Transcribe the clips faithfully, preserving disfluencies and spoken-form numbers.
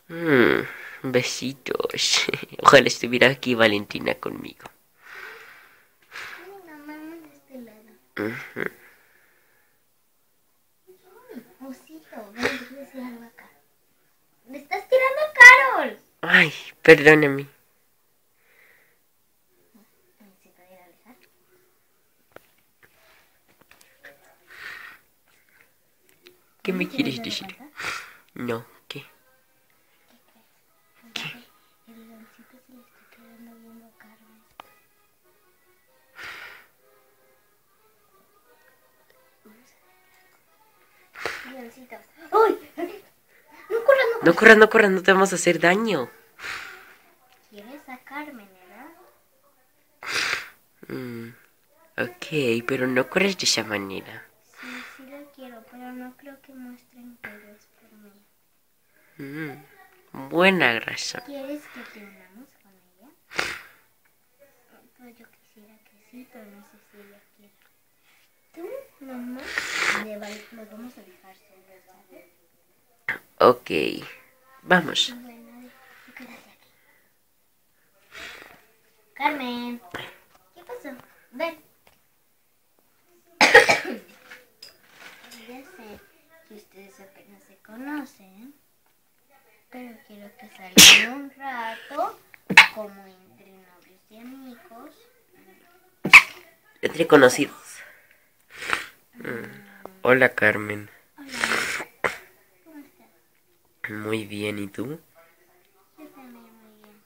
Mm, besitos. Ojalá estuviera aquí Valentina conmigo. Ay, no mames de este lado. Ujú. Ay, osito, ven, te quiero decir algo acá. ¡Me estás tirando a Carol! Ay, perdóname. ¿Se puede alejar? ¿Qué me Oye, ¿te has quieres dado decir? cuenta? No, ¿qué? ¿Qué crees? El, el leoncito se le está quedando viendo a Carmen. Leoncito. ¡Uy! ¡No corras, no No corras! corras, no corras, no te vamos a hacer daño. ¿Quieres a Carmen, verdad? Mm, ok, pero no corres de esa manera. Sí, sí la quiero, pero no creo que muestre interés por mí. Mm, buena razón. ¿Quieres que te unamos con ella? Pues yo quisiera que sí, pero no sé si ella quiere. Tú, mamá, le va, los vamos a dejar solos, ¿sabes? Ok, vamos. Bueno, tú quédate aquí. Carmen, ¿qué pasó? Ven. Ya sé que ustedes apenas se conocen, pero quiero que salgan un rato, como entre novios y amigos. Entre conocidos. Mm, hola, Carmen. Hola, ¿cómo estás? Muy bien, ¿y tú? Yo también muy bien.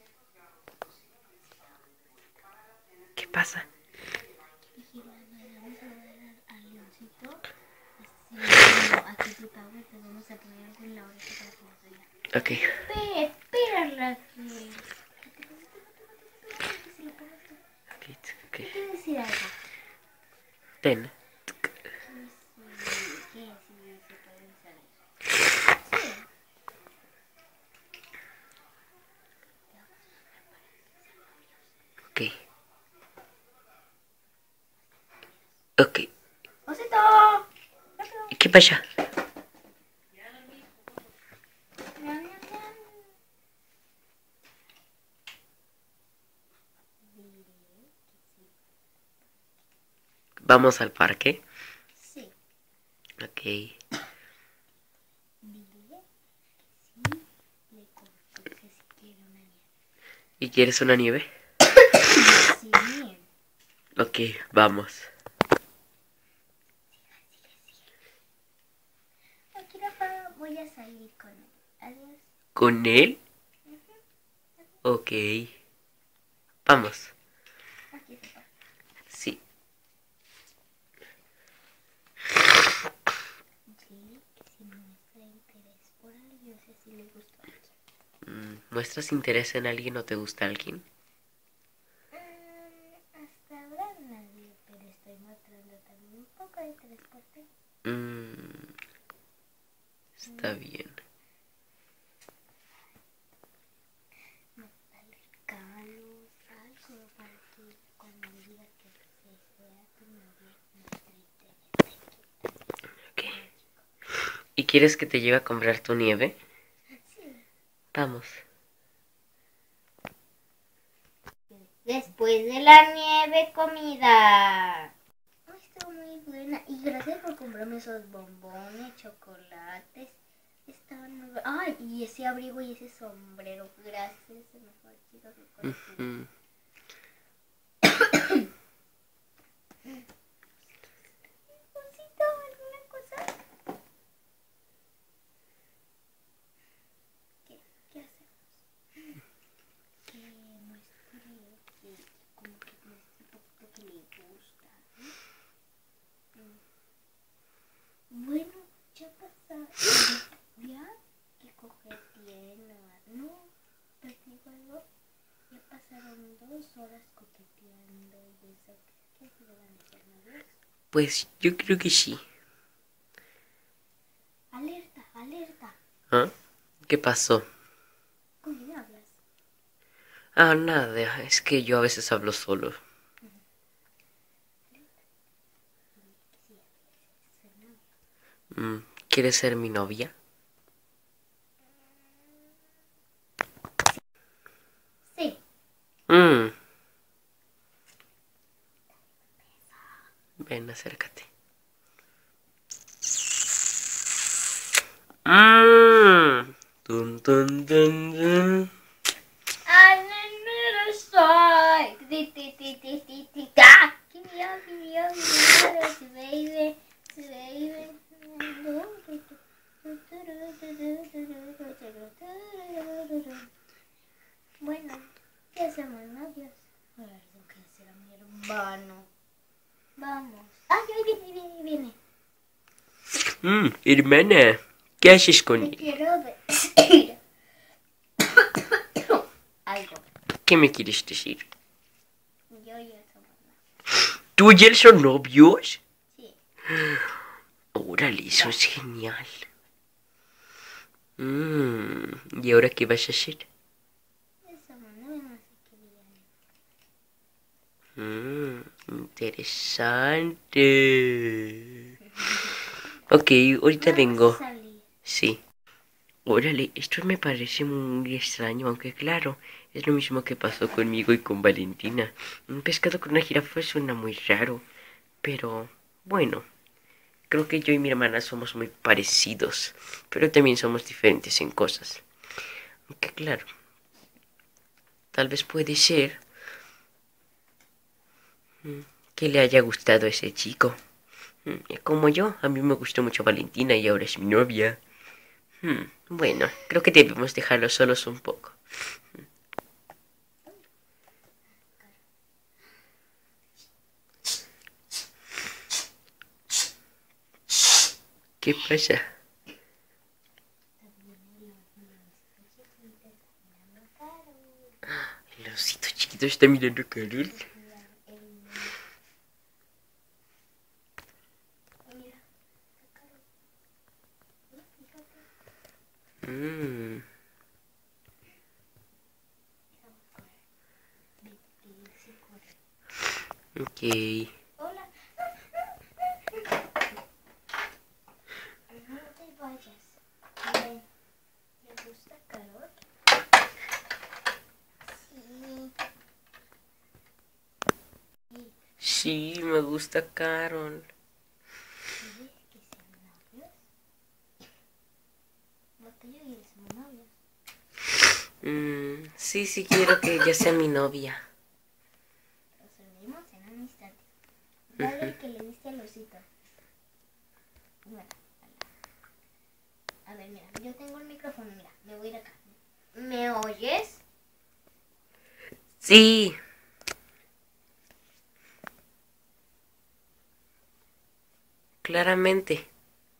¿Qué pasa? Dije, bueno, le vamos a dar al, al leoncito, así como aquí tu tablet, te vamos a poner algo en la oreja para que nos oiga. Ok. Espera, espera, Raquel. Espérate, espérate, espérate, espérate, que se lo pongas tú. Ok, ok. Te quiero decir algo. Ten. Que sí, que sí, se pueden salir. Sí. Ok. Ok. ¡Osito! ¿Y qué pasa? Miau, miau, miau. Diré que sí. ¿Vamos al parque? Sí. Ok. Dile que sí. Le conté que si quiere una nieve. ¿Y quieres una nieve? Sí. Ok, vamos. Aquí papá, voy a salir con él. Adiós. ¿Con él? Ok. Vamos. Aquí papá. Sí. Dile que si muestra interés por alguien, o sea, si le gusta a alguien. Mm, ¿muestras interés en alguien o te gusta alguien? Mm, hasta ahora nadie, pero estoy mostrando también un poco de interés por ti. Mm, está bien. Dale regalos, algo para que cuando le digas que se sea tu novia, muestre interés. Ok. ¿Y quieres que te lleve a comprar tu nieve? Sí. Vamos. Después de la nieve, comida. Ay, estuvo muy buena. Y gracias por comprarme esos bombones, chocolates. Estaban muy buenos. Ay, y ese abrigo y ese sombrero. Gracias, es el mejor chico que he conocido. Mm, Osito, ¿alguna cosa? ¿Qué, qué hacemos? Que muestre que como que muestre un poquito que le gusta, ¿no? Mm. Bueno, ya pasa. Ya que coqueteen o no, pero te digo algo, ya pasaron dos horas coqueteando y eso. ¿Qué se van a ser novios? pues yo creo que sí. Alerta, alerta. ¿Ah? ¿Qué pasó? ¿Con quién hablas? Ah, nada, es que yo a veces hablo solo. Sí, ser novio. Mm, ¿quieres ser mi novia? Ven, acércate. Mmm. Tun, tun, tun, tun. Soy. Ti, ti, ti, ti, ti, ti, ta. Give me up, give me up, give me up, baby, baby. Bueno, ya somos novios. Ahora tengo que decir a mi hermano. Vamos. Ay, ahí viene, viene, viene. Mmm, hermana, ¿qué haces con Te él? quiero decir algo. ¿Qué me quieres decir? Yo y él somos novios. ¿Tú y él son novios? Sí. Órale, eso es genial. Mmm, ¿y ahora qué vas a hacer? Somos novios, no sé qué día. Mmm, interesante. Ok, ahorita vengo. Vamos a salir. Sí. Órale, esto me parece muy extraño, aunque claro, es lo mismo que pasó conmigo y con Valentina. Un pescado con una jirafa suena muy raro, pero bueno, creo que yo y mi hermana somos muy parecidos, pero también somos diferentes en cosas. Aunque claro, tal vez puede ser que le haya gustado a ese chico. Como yo, a mí me gustó mucho Valentina y ahora es mi novia. Hmm, bueno, creo que debemos dejarlos solos un poco. ¿Qué pasa? El osito chiquito está mirando a Carol. Mm. Ok. Hola. No te vayas. Ven. ¿Te gusta Carol? Sí. Sí, me gusta Carol. ¿Quieres que sean novios? ¿No te yo y él somos novios? Mm, sí, sí quiero que ella sea mi novia. Resolvimos en un instante. Dale el que le diste al osito. Bueno, a ver, mira, yo tengo el micrófono, mira, me voy a ir acá. ¿Me oyes? Sí. Claramente.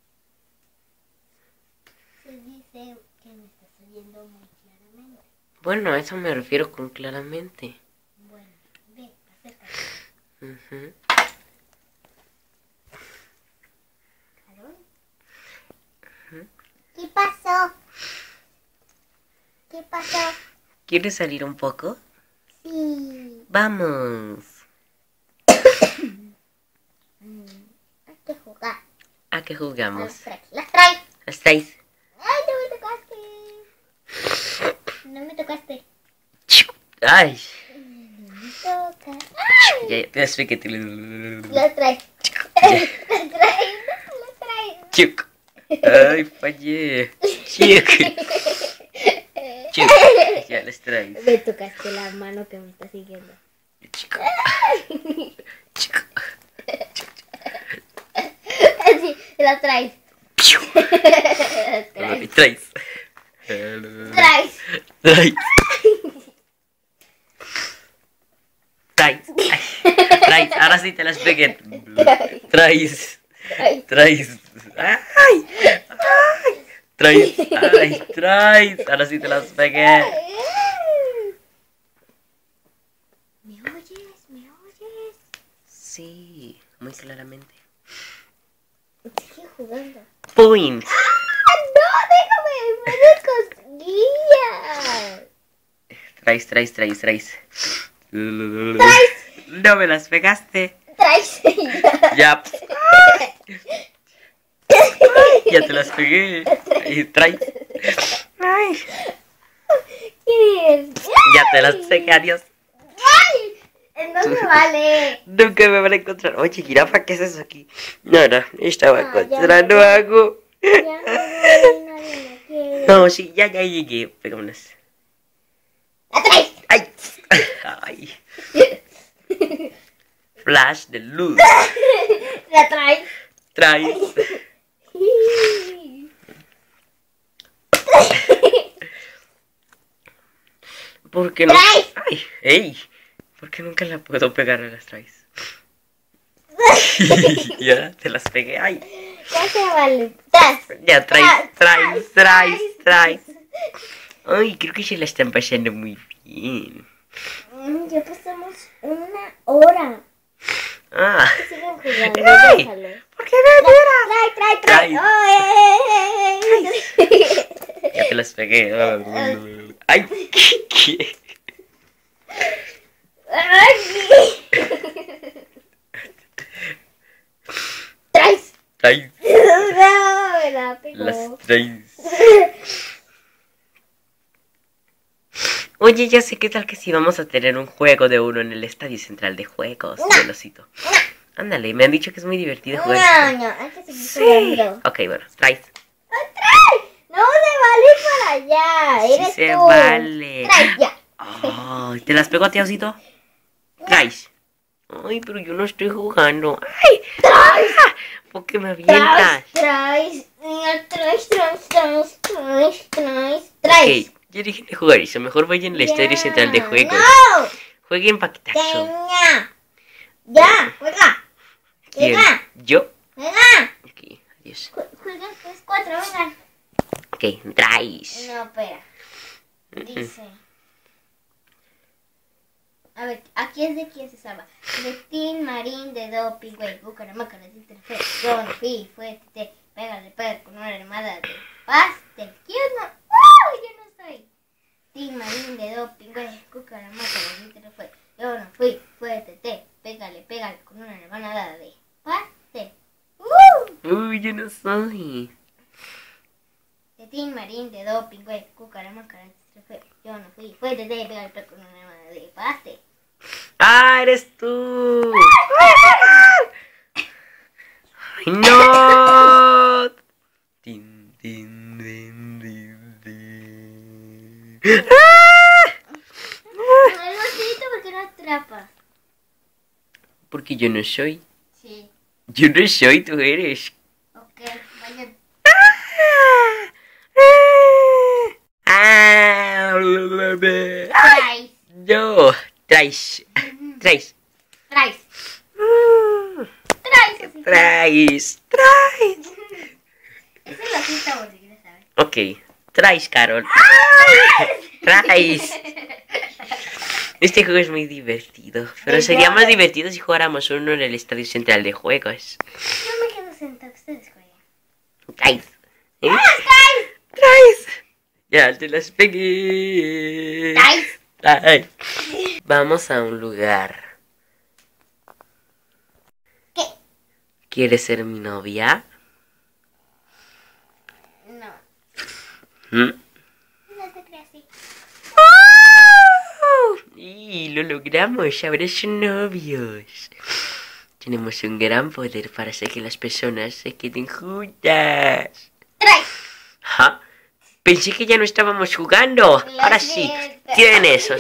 Se dice que me estás oyendo muy claramente. Bueno, a eso me refiero con claramente. Bueno, ve, acércate. Uh-huh. ¿Carol? Uh-huh. ¿Qué pasó? ¿Qué pasó? ¿Quieres salir un poco? Sí. Vamos. Hay que jugar. ¿A qué jugamos? Las traes. Las traes. Las traes. Ay, no me tocaste. No me tocaste. Ay. No me tocas. Ay. Ya, ya te expliqué. Las traes. Las traes. Las traes. Chuc. Ay, fallé. Chuc. Chuc. Ya las traes. Me tocaste la mano que me está siguiendo. Chico. Chico. Sí, la traes. Traes. Traes. Traes. Traes. Traes. Traes. Ahora sí te las pegué. Traes. Traes. Ay. Ay. Traes. Ay. Traes. Ahora sí te las pegué. ¿Me oyes? ¿Me oyes? Sí, muy claramente. Sigue jugando. Point. ¡Ah, no! ¡Déjame! ¡Me cosquillas! Traes, traes, traes, traes. Traes. No me las pegaste. Traes. Ya. Ya te las pegué. Y traes. Ay. ¿Quién? Ya te las pegué, adiós. ¡Ay! No se vale. Nunca me van a encontrar. Oye, jirafa, ¿qué haces aquí? No, no, estaba No, ya encontrando no. algo. Ya no voy, nadie me quiere. No, sí, ya, ya llegué. Pegámonos. ¡Atrás! ¡Ay! ¡Ay! Flash de luz. ¡La traes! Traes. ¿Por qué no? ¡Traes! ¡Ay! ¡Ey! ¿Por qué nunca la puedo pegar a las traes? Ya, te las pegué. ¡Ay! Ya se vale. ¡Tras! Ya, traes, traes, traes, traes. traes. Ay, creo que se la están pasando muy bien. Mm, Ya pasamos una hora. Ah. Siguen jugando. ¡Ey! Déjalo. ¿Por qué no lloras? Trae, trae, trae. Trae. Oh, eh, eh, eh, eh. Ya te las pegué. ¡Ay! ¿Qué? ¿Qué? Ay. Traes. Traes. No, me la pegó. Las traes. Oye, ya sé qué tal que si vamos a tener un juego de uno en el Estadio Central de Juegos, No. Velocito. Ándale, me han dicho que es muy divertido jugar. No, no, hay que seguir Sí. jugando. Ok, bueno, traes. ¡Trae! No se vale para allá. Sí Eres se tú. vale. Trae ya. Ay, ¿te las pego a ti, Osito? Traes. Ay, pero yo no estoy jugando. ¡Ay! Traes. ¿Por qué me avientas? Traes, traes, traes, traes, traes, traes, traes, traes. Ok, yo dije de jugar eso. Mejor vayan al Estadio Ya. Central de Juegos. No. Jueguen paquetazo. Tenga. Ya, juega. ¿Quién? Juega. ¿Yo? Juega. Ok, adiós. Ju- Juegan tres, cuatro, vengan. Ok, traes. No, espera. Dice. A ver, aquí es de quién se salva. De Tin, Marín, de Doping, güey, Bucaramanga, de Tinterfe, yo no fui, fue, te, pégale, pégale con una armada de pastel. ¿Quién no? ¡Oh, yo no soy! Tin, Marín, de Doping, güey, Bucaramanga, de Tinterfe, yo no fui, fue, te, te, pégale, pégale con una armada de pastel. ¡Uh! Uy, yo no soy. De Tin, Marín, de Doping, güey, Bucaramanga, de Tinterfe, yo no fui, fue, te, te, pégale, pégale con una armada de pastel. ¡Ah, eres tú! ¡Ay, no! Tin, tin, tin, tin, tin. ¡Ah! El bolsito, ¿por qué no atrapa? Porque yo no soy. Sí. Yo no soy, tú eres. Ok, vaya. Ah, Traes. yo, traes, traes, Traes. Traes. así. traes, traes. Ese lo quita por si quieres saber. Ok, traes, Carol. Traes. Este juego es muy divertido, pero sería más divertido si jugáramos uno en el Estadio Central de Juegos. Yo me quedo sentado, ustedes jueguen. Traes. ¿Eh? ¡Traes! Traes. Ya te las pegué. ¡Traes! Traes. Vamos a un lugar. ¿Qué? ¿Quieres ser mi novia? No. ¿Mm? No te creas así. Y lo logramos, ahora son novios. Tenemos un gran poder para hacer que las personas se queden juntas. ¡Traes! ¿Ja? Pensé que ya no estábamos jugando. Lo Ahora sí, siento. tienen esos.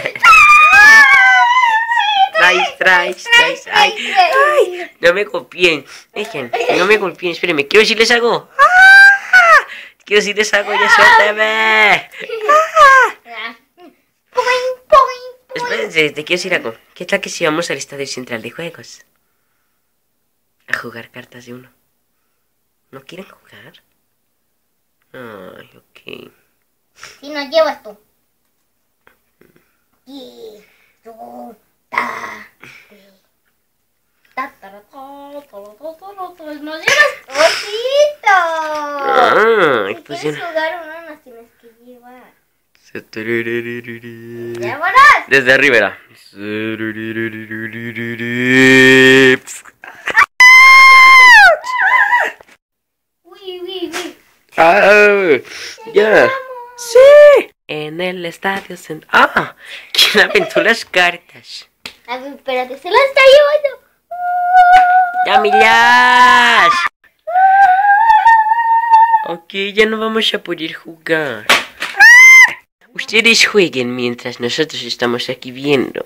Traes, traes, traes. Ay, ay, no me golpeen. Dejen, no me golpeen, espérenme. Quiero decirles algo. ¡Ah! Quiero decirles algo, ya suéltame. Ah. Poing, poing, poing. Espérense, te quiero decir algo. ¿Qué tal que si vamos al Estadio Central de Juegos? A jugar cartas de uno. ¿No quieren jugar? Ay, ok. Si nos llevas tú. Y tú, ta, ti, ta, ta, ta, ta, ta, ta, ta, ta, ta. Nos llevas osito. Ay, Si pues quieres yo no- jugar uno nos tienes que llevar. Desde ¡Vámonos! arriba era. Uy, uy, uy. Ah, ya. Sí. En el estadio central. Ah, ¿quién aventó las cartas? A ver, espérate, se la está llevando. ¡Yamillas! Ok, ya no vamos a poder jugar. Ustedes jueguen mientras nosotros estamos aquí viendo.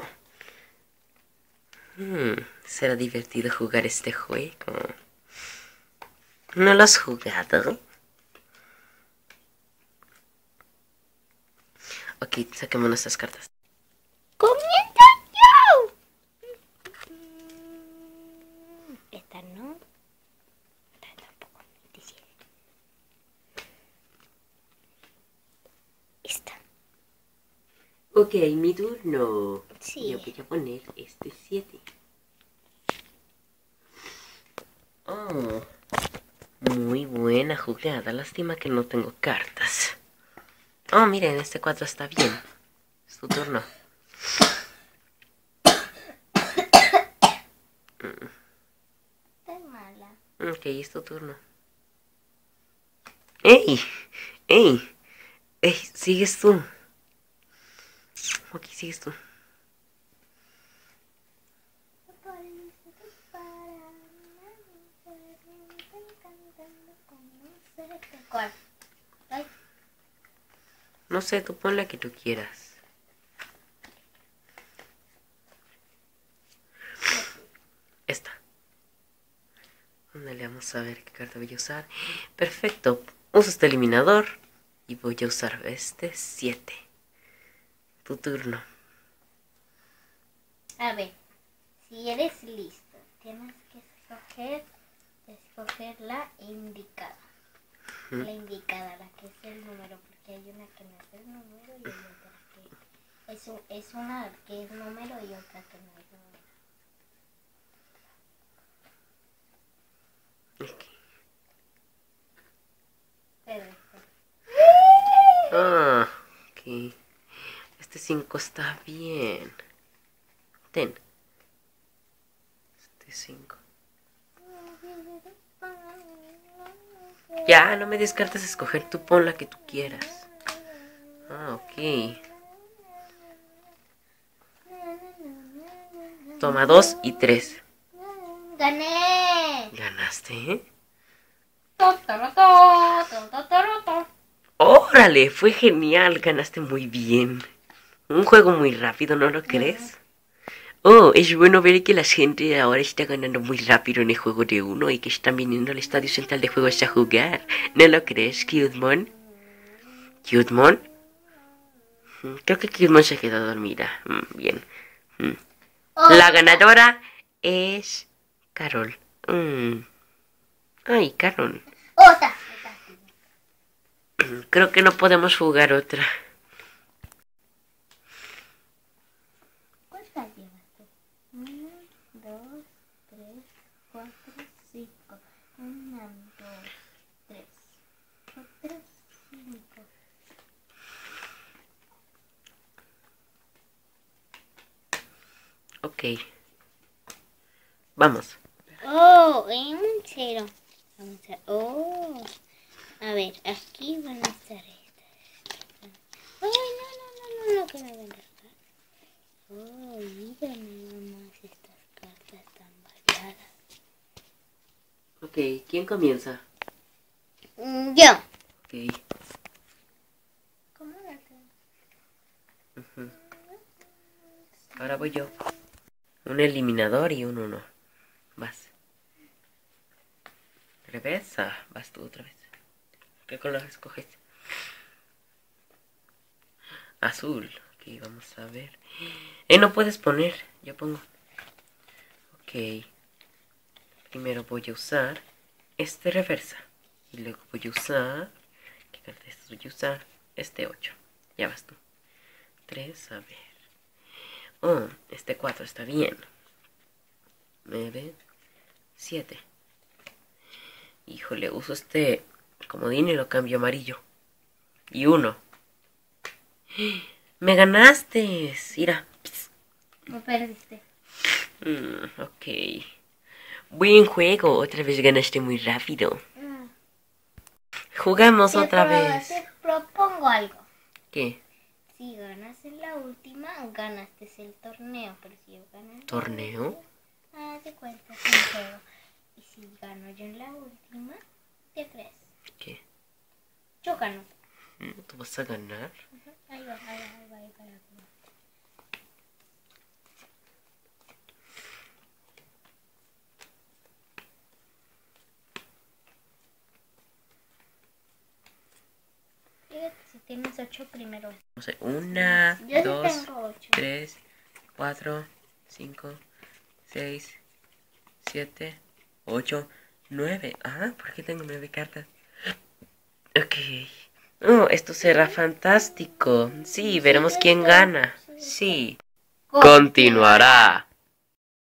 Hmm, será divertido jugar este juego. ¿No lo has jugado? Ok, saquemos nuestras cartas. ¡Comienza yo! Esta no. Esta tampoco. diecisiete. Esta. Ok, mi turno. Sí. Yo voy a poner este siete. Oh, muy buena jugada. Lástima que no tengo cartas. Oh, miren, este cuatro está bien. Es tu turno. Está mala. Ok, es tu turno. ¡Ey! ¡Ey! ¡Ey! Sigues tú. Ok, sigues tú. ¿Cuál? Ay, No sé, tú pon la que tú quieras. Esta. Ándale, vamos a ver qué carta voy a usar. Perfecto. Uso este eliminador. Y voy a usar este siete. Tu turno. a ver, si eres listo, tienes que escoger, escoger la indicada. ¿Mm? La indicada, la que es el número, porque hay una que no es el número y hay otra que es, un- es una que es número y otra que no es número. Ok. Pero esta. Ah, ok. Este cinco está bien. Ten. Este cinco. Ya, no me descartes escoger. Tú pon la que tú quieras. Ah, ok. Toma dos y tres. ¡Gané! ¿Ganaste, eh? To, toro, to, to, to, toro, to. ¡Órale! Fue genial. Ganaste muy bien. Un juego muy rápido, ¿no lo crees? Oh, es bueno ver que la gente ahora está ganando muy rápido en el juego de uno y que están viniendo al estadio central de juegos a jugar. ¿No lo crees, Cudemon? ¿Cudemon? Mm, Creo que Cudemon se quedó dormida. Mm, Bien. Mm. La ganadora es Carol. Mm. Ay, Carol. Otra. Creo que no podemos jugar otra. ¿Cuántas llevaste? Uno, dos, tres, cuatro, cinco. Una, dos, tres, cuatro, cinco. Ok. Vamos. Oh, en un cero. Vamos a... Oh. A ver, aquí van a estar estas. Ay, no, no, no, no, no, que me van a estar. Oh, mira nada más estas cartas tan variadas. Ok, ¿quién comienza? Mm, Yo. Ok. ¿Cómo la tengo? Ujú. Ahora voy yo. Un eliminador y un uno. Vas. Reversa. Vas tú otra vez. ¿Qué color escoges? Azul. Ok, vamos a ver. Eh, no puedes poner. Yo pongo. Ok. Primero voy a usar este reversa. Y luego voy a usar... ¿Qué carta es? Voy a usar este ocho. Ya vas tú. tres, a ver. Oh, este cuatro está bien. nueve, siete. Híjole, uso este comodín y lo cambio a amarillo. Y uno. ¡Me ganaste! Mira. Me perdiste. Mm, ok. Buen juego. Otra vez ganaste muy rápido. Mm. Jugamos Te otra pro- vez. Te propongo algo. ¿Qué? si ganas en la última, ganaste el torneo. Pero si yo gano en la ¿Torneo? última, ah, de cuenta es un juego. Y si gano yo en la última, ¿qué crees? ¿Qué? Yo gano. ¿Tú vas a ganar? Uh-huh. Ahí va, ahí va, ahí va, ahí va, ahí va. Fíjate si tienes ocho primero. No sé, una, Yo dos, sí tengo ocho. tres, cuatro, cinco, seis, siete, ocho, nueve. Ah, ¿por qué tengo nueve cartas? Ok. Oh, esto será fantástico. Sí, veremos quién gana. Sí. Continuará.